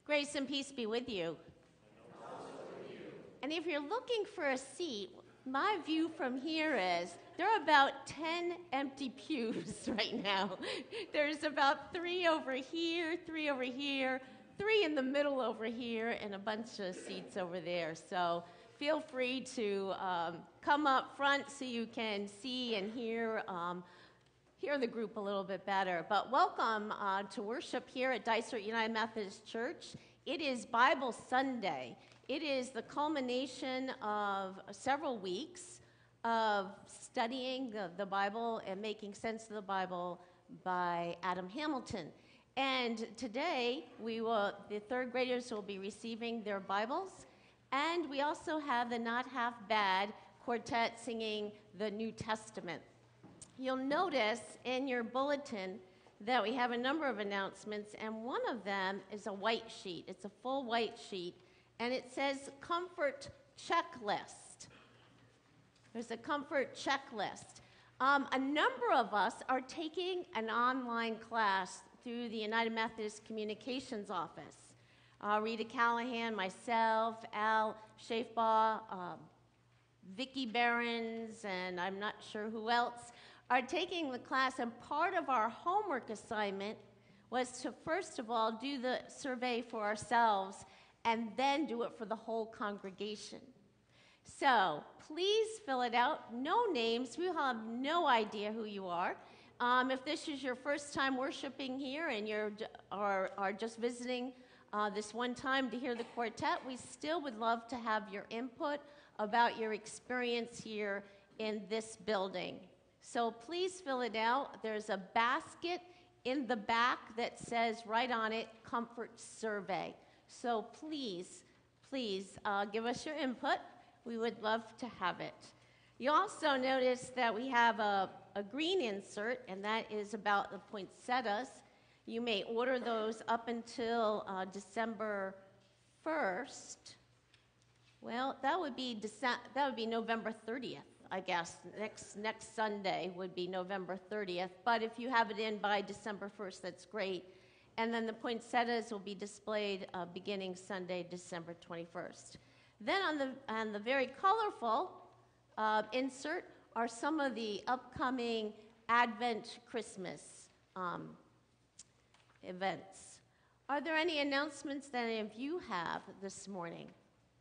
Grace and peace be with you. And if you're looking for a seat, my view from here is there are about 10 empty pews right now. There's about 3 over here, 3 over here, 3 in the middle over here, and a bunch of seats over there. So feel free to come up front so you can see and hear the group a little bit better. But welcome to worship here at Dysart United Methodist Church. It is Bible Sunday. It is the culmination of several weeks of studying the Bible and making sense of the Bible by Adam Hamilton. And today, the third graders will be receiving their Bibles. And we also have the Not Half Bad Quartet singing the New Testament. You'll notice in your bulletin that we have a number of announcements, and one of them is a white sheet. It's a full white sheet, and it says Comfort Checklist. There's a Comfort Checklist. A number of us are taking an online class through the United Methodist Communications Office. Rita Callahan, myself, Al Shafbaugh, Vicki Behrens, and I'm not sure who else, are taking the class, and part of our homework assignment was to first of all do the survey for ourselves and then do it for the whole congregation. So please fill it out. No names. We have no idea who you are. If this is your first time worshiping here and you are just visiting this one time to hear the quartet, we still would love to have your input about your experience here in this building. So please fill it out. There's a basket in the back that says right on it, Comfort Survey. So please give us your input. We would love to have it. You also notice that we have a green insert, and that is about the poinsettias. You may order those up until December 1st. Well, that would be November 30th. I guess next Sunday would be November 30th. But if you have it in by December 1st, that's great. And then the poinsettias will be displayed beginning Sunday, December 21st. Then on the very colorful insert are some of the upcoming Advent Christmas events. Are there any announcements that any of you have this morning?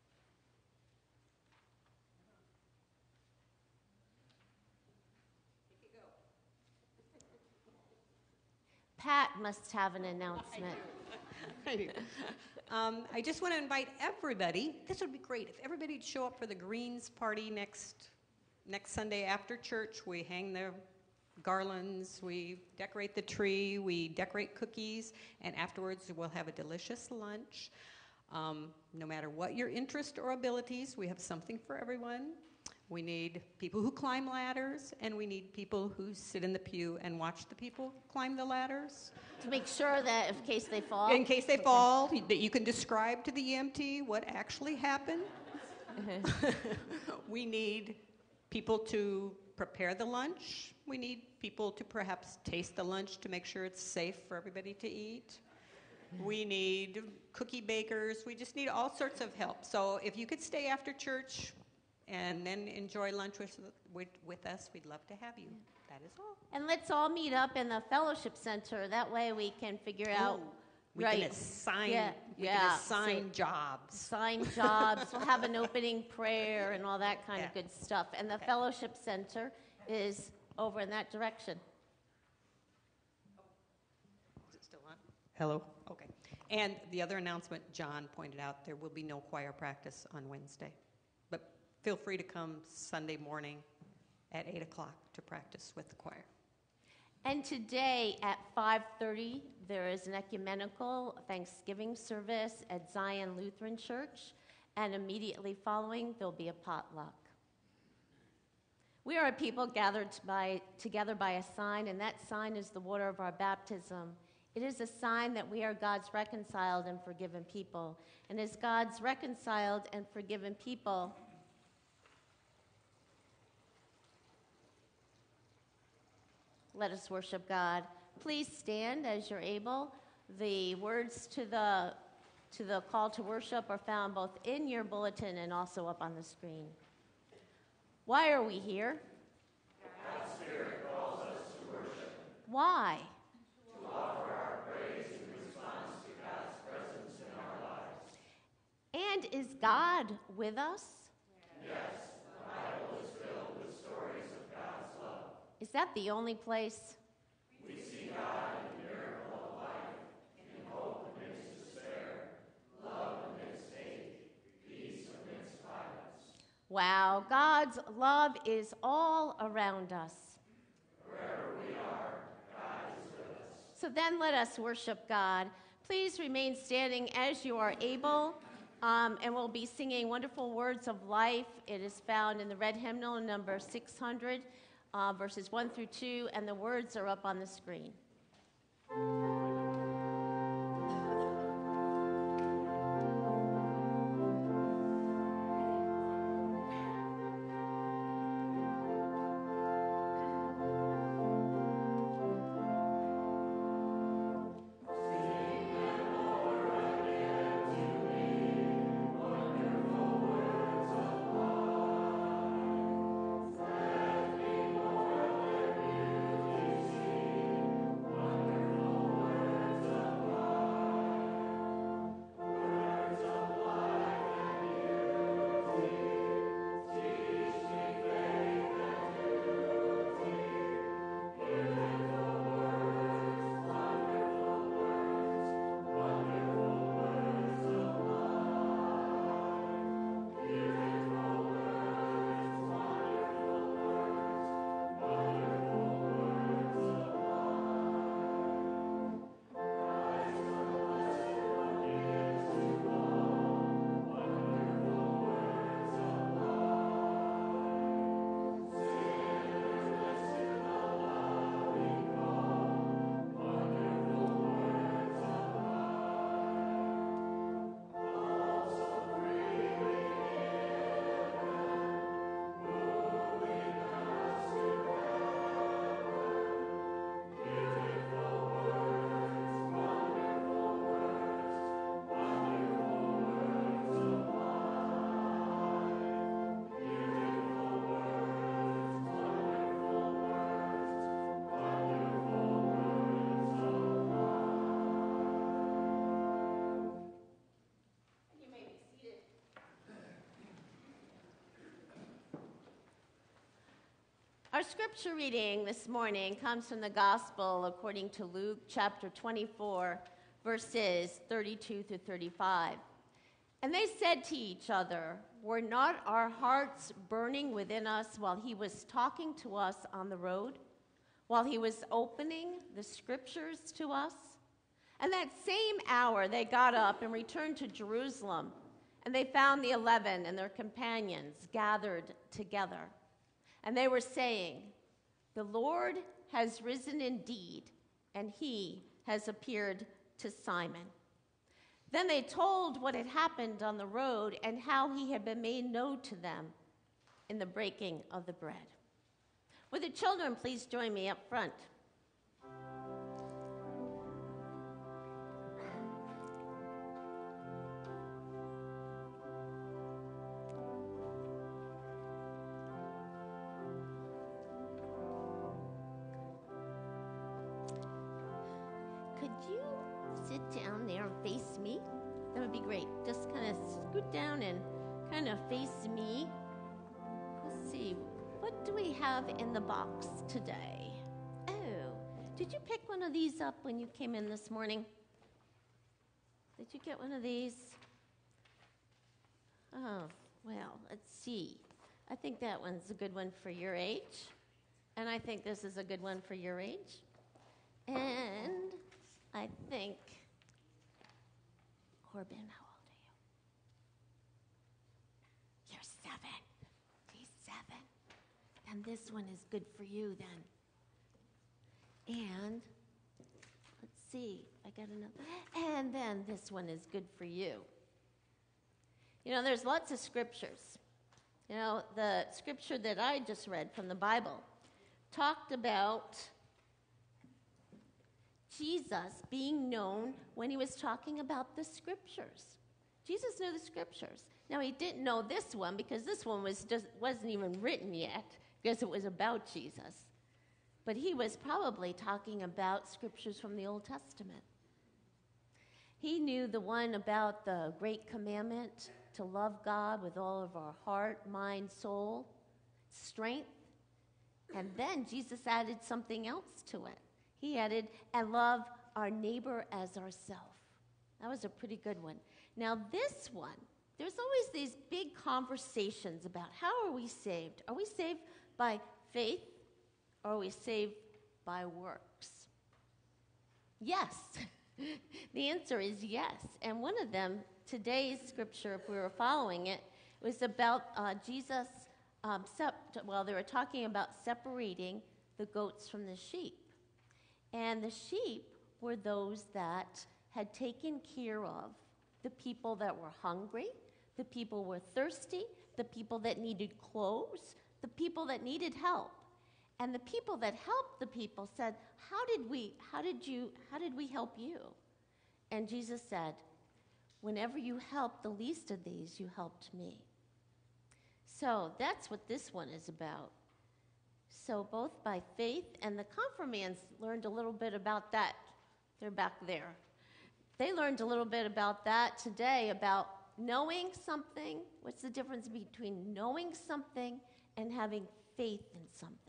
Pat must have an announcement. I do. I just want to invite everybody. This would be great if everybody would show up for the Greens party next Sunday after church. We hang the garlands, we decorate the tree, we decorate cookies, and afterwards we'll have a delicious lunch. No matter what your interest or abilities, we have something for everyone. We need people who climb ladders, and we need people who sit in the pew and watch the people climb the ladders. To make sure that in case they fall. In case they fall, that you can describe to the EMT what actually happened. We need people to prepare the lunch. We need people to perhaps taste the lunch to make sure it's safe for everybody to eat. We need cookie bakers. We just need all sorts of help. So if you could stay after church and then enjoy lunch with us, we'd love to have you. That is all. And let's all meet up in the fellowship center. That way we can figure out. We can assign jobs. Assign jobs. We'll have an opening prayer and all that kind of good stuff. And the fellowship center is over in that direction. Is it still on? Hello? Okay. And the other announcement, John pointed out, there will be no choir practice on Wednesday. Feel free to come Sunday morning at 8 o'clock to practice with the choir. And today at 5:30, there is an ecumenical Thanksgiving service at Zion Lutheran Church, and immediately following, there'll be a potluck. We are a people gathered together by a sign, and that sign is the water of our baptism. It is a sign that we are God's reconciled and forgiven people. And as God's reconciled and forgiven people, let us worship God. Please stand as you're able. The words to the to the call to worship are found both in your bulletin and also up on the screen. Why are we here? God's Spirit calls us to worship. Why? To offer our praise in response to God's presence in our lives. And is God with us? Yes, the Bible is filled with stories of God's love. Is that the only place? We see God in the miracle of life, in hope amidst despair, love amidst hate, peace amidst violence. Wow, God's love is all around us. Wherever we are, God is with us. So then let us worship God. Please remain standing as you are able, and we'll be singing Wonderful Words of Life. It is found in the red hymnal number 600, verses 1 through 2, and the words are up on the screen. Our scripture reading this morning comes from the Gospel according to Luke chapter 24, verses 32 through 35. And they said to each other, "Were not our hearts burning within us while he was talking to us on the road, while he was opening the scriptures to us?" And that same hour they got up and returned to Jerusalem, and they found the 11 and their companions gathered together. And they were saying, "The Lord has risen indeed, and he has appeared to Simon." Then they told what had happened on the road and how he had been made known to them in the breaking of the bread. Would the children please join me up front? Could you sit down there and face me? That would be great. Just kind of scoot down and kind of face me. Let's see, what do we have in the box today? Oh, did you pick one of these up when you came in this morning? Did you get one of these? Oh, well, let's see. I think that one's a good one for your age. And I think this is a good one for your age. And I think, Corbin, how old are you? You're 7. He's 7. And this one is good for you then. And, let's see, I got another. And then this one is good for you. You know, there's lots of scriptures. You know, the scripture that I just read from the Bible talked about Jesus being known when he was talking about the scriptures. Jesus knew the scriptures. Now, he didn't know this one because this one wasn't even written yet because it was about Jesus. But he was probably talking about scriptures from the Old Testament. He knew the one about the great commandment to love God with all of our heart, mind, soul, strength. And then Jesus added something else to it. He added, and love our neighbor as ourselves. That was a pretty good one. Now this one, there's always these big conversations about how are we saved? Are we saved by faith or are we saved by works? Yes. The answer is yes. And one of them, today's scripture, if we were following it, was about Jesus. They were talking about separating the goats from the sheep. And the sheep were those that had taken care of the people that were hungry, the people were thirsty, the people that needed clothes, the people that needed help. And the people that helped the people said, how did we help you? And Jesus said, whenever you helped the least of these, you helped me. So that's what this one is about. So both by faith, and the confirmands learned a little bit about that. They're back there. They learned a little bit about that today, about knowing something. What's the difference between knowing something and having faith in something?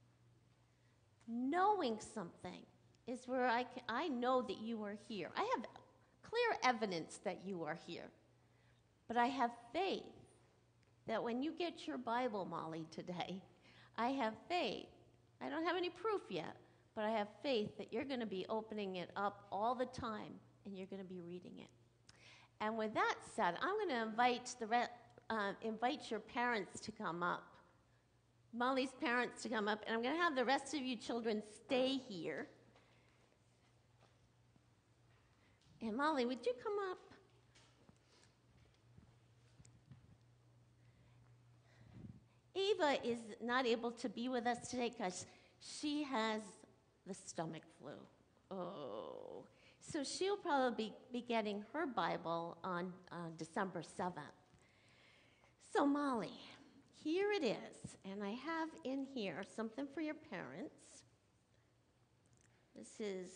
Knowing something is where I know that you are here. I have clear evidence that you are here. But I have faith that when you get your Bible, Molly, today, I have faith. I don't have any proof yet, but I have faith that you're going to be opening it up all the time and you're going to be reading it. And with that said, I'm going to invite your parents to come up. Molly's parents to come up, and I'm going to have the rest of you children stay here. And Molly, would you come up? Eva is not able to be with us today because she has the stomach flu. Oh. So she'll probably be getting her Bible on December 7th. So Molly, here it is, and I have in here something for your parents. This is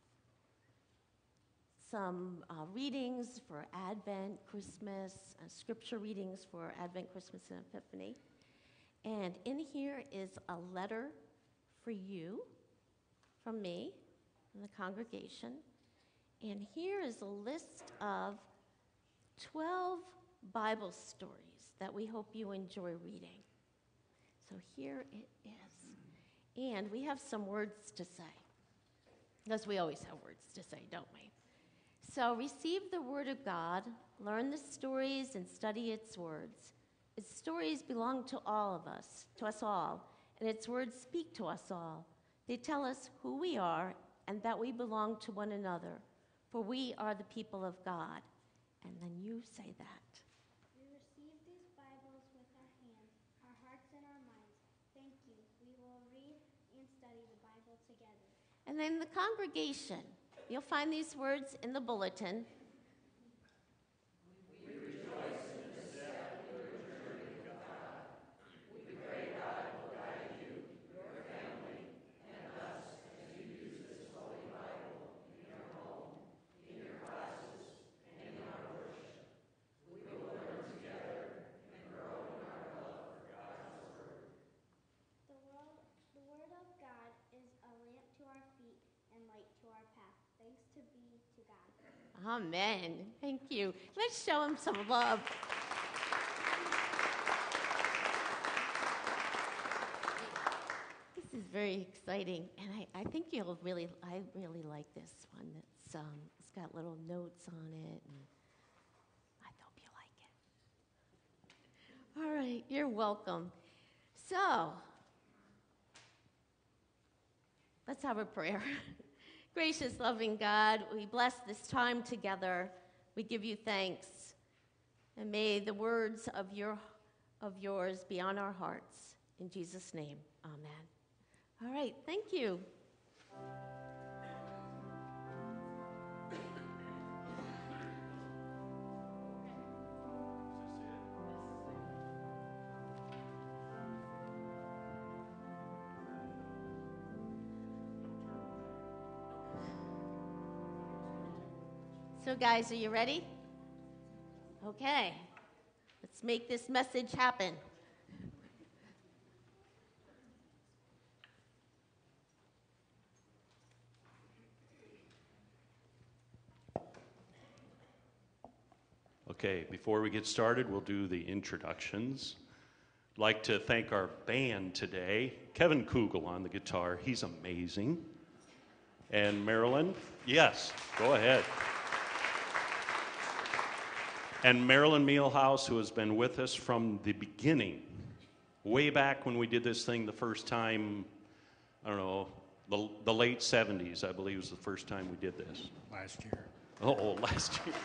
some readings for Advent, Christmas, scripture readings for Advent, Christmas, and Epiphany. And in here is a letter for you from me and the congregation. And here is a list of 12 Bible stories that we hope you enjoy reading. So here it is. And we have some words to say, because we always have words to say, don't we? So receive the Word of God, learn the stories, and study its words. Its stories belong to all of us, to us all, and its words speak to us all. They tell us who we are and that we belong to one another, for we are the people of God. And then you say that. We receive these Bibles with our hands, our hearts and our minds. Thank you. We will read and study the Bible together. And then the congregation. You'll find these words in the bulletin. The Word of God is a lamp to our feet and light to our path. Thanks to be to God. Amen. Thank you. Let's show him some love. This is very exciting, and I think I really like this one. It's got little notes on it, and I hope you like it. All right, you're welcome. So, let's have a prayer. Gracious, loving God, we bless this time together. We give you thanks. And may the words of yours be on our hearts. In Jesus' name, amen. All right, thank you. So, guys, are you ready? Okay. Let's make this message happen. Okay, before we get started, we'll do the introductions. I'd like to thank our band today. Kevin Kugel on the guitar, he's amazing. And Marilyn, yes, go ahead. And Marilyn Mealhouse, who has been with us from the beginning, way back when we did this thing the first time, I don't know, the late 70s, I believe, was the first time we did this. Last year. Oh, last year.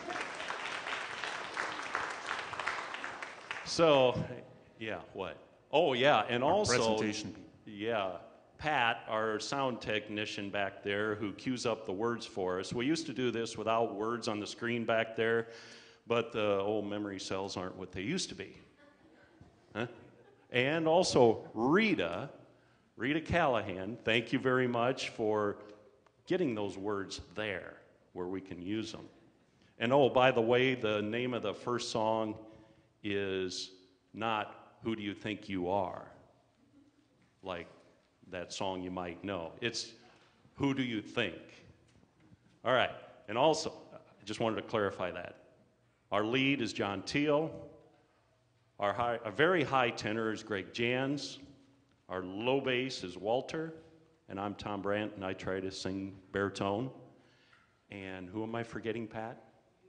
So, yeah, what? Oh, yeah, and Our also, presentation. yeah, Pat, our sound technician back there, who cues up the words for us. We used to do this without words on the screen back there, but the old memory cells aren't what they used to be. Huh? And also Rita Callahan, thank you very much for getting those words there where we can use them. And oh, by the way, the name of the first song is not Who Do You Think You Are, like that song you might know. It's Who Do You Think? All right, and also, I just wanted to clarify that. Our lead is John Teal. Our very high tenor is Greg Jans. Our low bass is Walter. And I'm Tom Brandt, and I try to sing baritone. And who am I forgetting, Pat?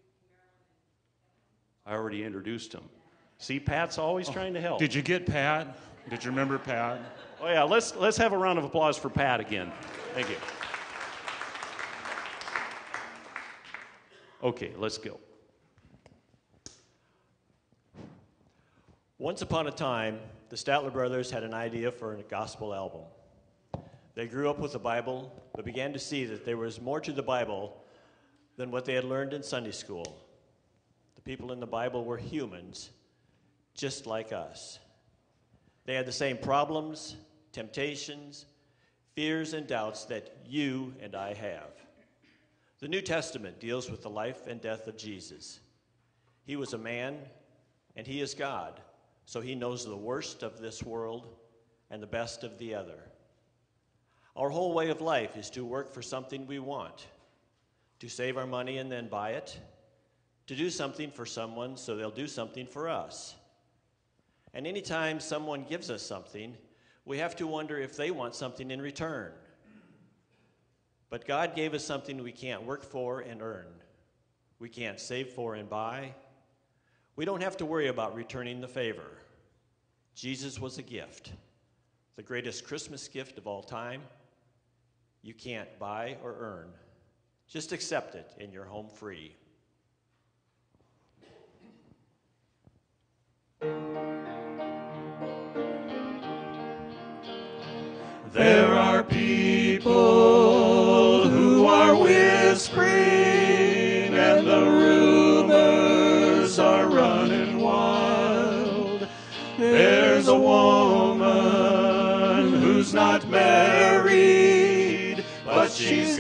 I already introduced him. See, Pat's always trying to help. Did you get Pat? Did you remember Pat? Oh yeah, let's have a round of applause for Pat again. Thank you. Okay, let's go. Once upon a time, the Statler brothers had an idea for a gospel album. They grew up with the Bible, but began to see that there was more to the Bible than what they had learned in Sunday school. The people in the Bible were humans, just like us. They had the same problems, temptations, fears, and doubts that you and I have. The New Testament deals with the life and death of Jesus. He was a man, and he is God. So he knows the worst of this world and the best of the other. Our whole way of life is to work for something we want, to save our money and then buy it, to do something for someone so they'll do something for us. And anytime someone gives us something, we have to wonder if they want something in return. But God gave us something we can't work for and earn. We can't save for and buy. We don't have to worry about returning the favor. Jesus was a gift, the greatest Christmas gift of all time. You can't buy or earn. Just accept it and you're home free. There are people who are whispering, and the rumors are running wild. There's a woman who's not married, but she's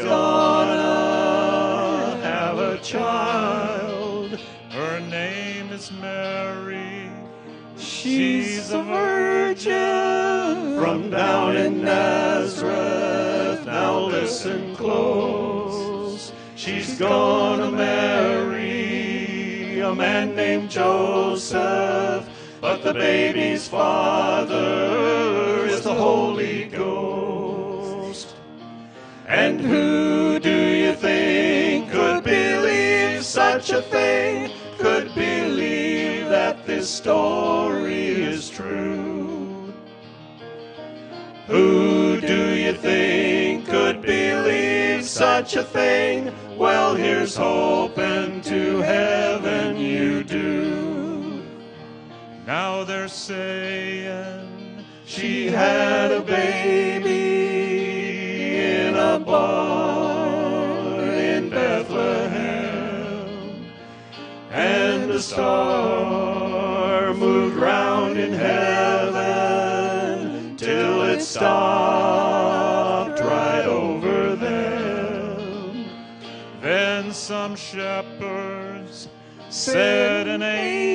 gonna have a child. Her name is Mary. She's a virgin from down in Nazareth. Now listen close. She's gonna marry a man named Joseph, but the baby's father is the Holy Ghost. And who do you think could believe such a thing? Could believe that this story is true? Who do you think could believe such a thing? Well, here's hoping to heaven you do. Now they're saying She had a baby in a barn in Bethlehem, and the star moved round in heaven till it stopped right over them. Then and some shepherds said an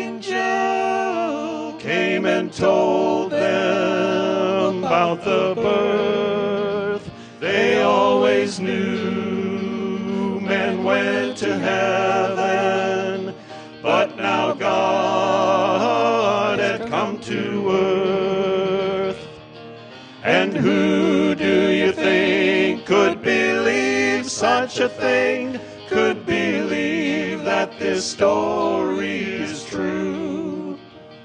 angel came and told them about the birth. They always knew men went to heaven, but now God had come to earth. And who do you think could believe such a thing? Could believe that this story is true?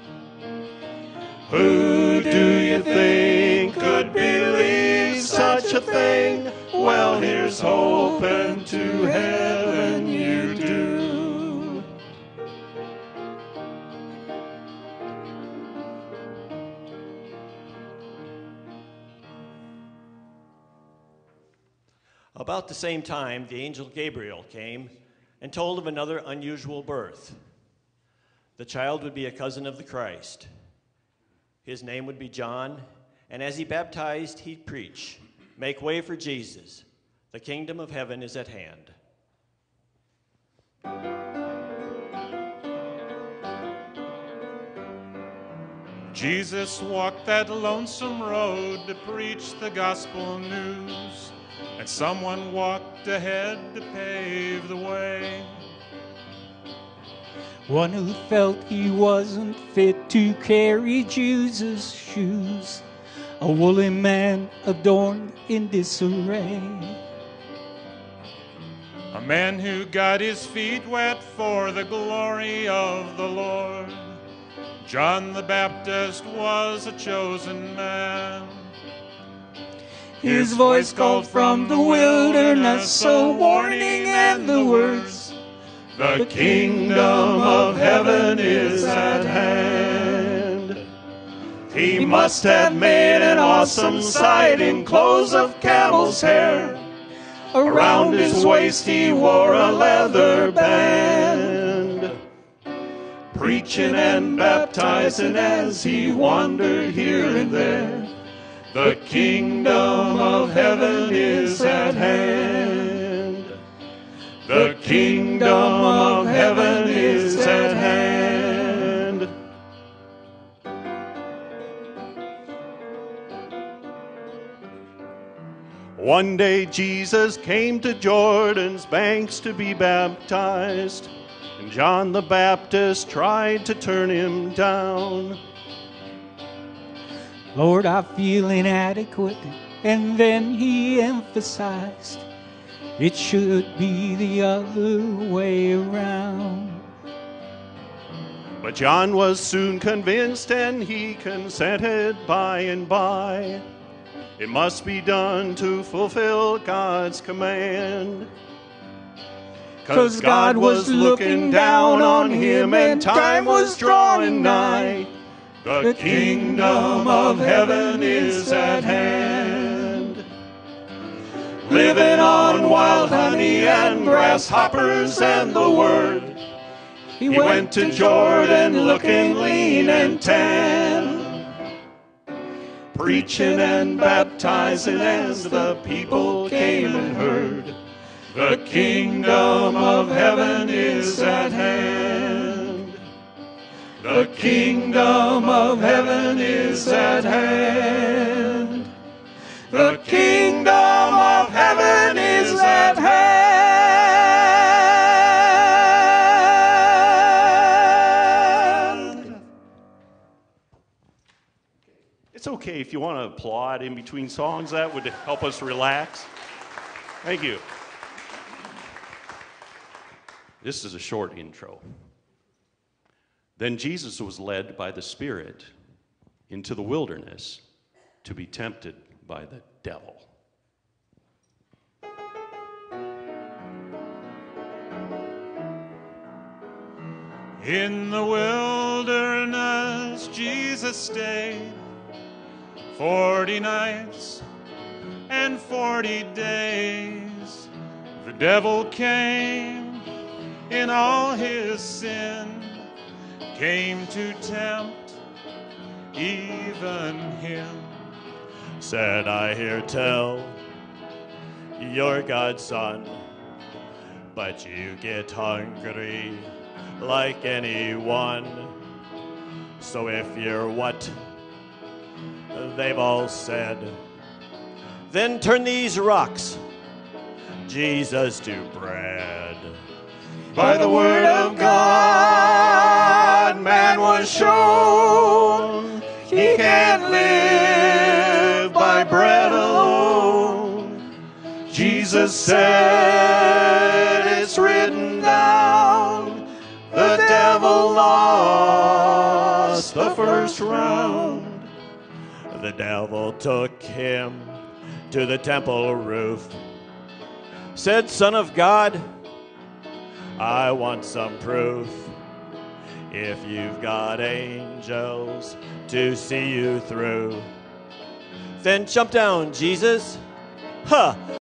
Who do you think could believe such a thing? Well, here's hoping to heaven you do. About the same time, the angel Gabriel came and told of another unusual birth. The child would be a cousin of the Christ. His name would be John, and as he baptized, he'd preach, "Make way for Jesus. The kingdom of heaven is at hand." Jesus walked that lonesome road to preach the gospel news, and someone walked ahead to pave the way. One who felt he wasn't fit to carry Jesus' shoes, a woolly man adorned in disarray. A man who got his feet wet for the glory of the Lord. John the Baptist was a chosen man. His voice called from the wilderness, a warning and the words, "The kingdom of heaven is at hand." He must have made an awesome sight in clothes of camel's hair. Around his waist he wore a leather band, preaching and baptizing as he wandered here and there. The kingdom of heaven is at hand. The kingdom of heaven is at hand. One day Jesus came to Jordan's banks to be baptized, and John the Baptist tried to turn him down. "Lord, I feel inadequate." And then he emphasized, "It should be the other way around." But John was soon convinced, and he consented by and by. It must be done to fulfill God's command. 'Cause God was looking down on him, and time was drawing nigh. The kingdom of heaven is at hand. Living on wild honey and grasshoppers and the word, he went to Jordan looking lean and tan, preaching and baptizing as the people came and heard. The kingdom of heaven is at hand. The kingdom of heaven is at hand. The kingdom of heaven is at hand. It's okay if you want to applaud in between songs. That would help us relax. Thank you. This is a short intro. Then Jesus was led by the Spirit into the wilderness to be tempted by the devil. In the wilderness Jesus stayed 40 nights and 40 days. The devil came in all his sin, came to tempt even him. Said, "I hear tell you're God's son, but you get hungry like anyone. So if you're what they've all said, then turn these rocks, Jesus, to bread. By the word of God, man was shown he can't live by bread alone. Jesus said it's written down, the devil lost the first round. The devil took him to the temple roof, said, Son of God, I want some proof. If you've got angels to see you through, then jump down, Jesus. Huh!